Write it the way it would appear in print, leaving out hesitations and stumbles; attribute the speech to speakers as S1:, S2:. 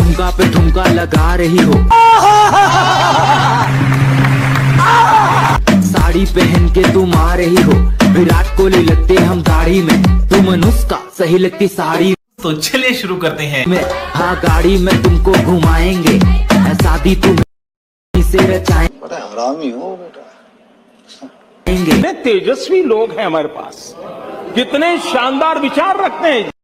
S1: ठुमका पे ठुमका लगा रही हो, साड़ी पहन के तुम आ रही हो, विराट कोहली लगते हम दाढ़ी में, तुम अनुष्का सही लगती साड़ी।
S2: तो चलिए शुरू करते हैं।
S1: हाँ गाड़ी में तुमको घुमाएंगे, शादी तुम से रचाएंगे।
S3: बड़ा हरामी हो बेटा।
S4: कितने तेजस्वी लोग हैं हमारे पास, कितने शानदार विचार रखते हैं।